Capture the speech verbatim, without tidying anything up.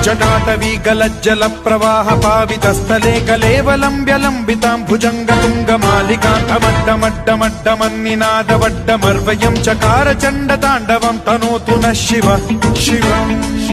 जटाटवी गलज्जल प्रवाह पावितस्थले कलेवलम्ब्य लम्बितां भुजङ्गतुङ्गमालिकान्तमड्डमड्डमड्डमन्निनादवड्डमर्वयं चकार चण्डताण्डवं तनोतु नः शिव शिवम्।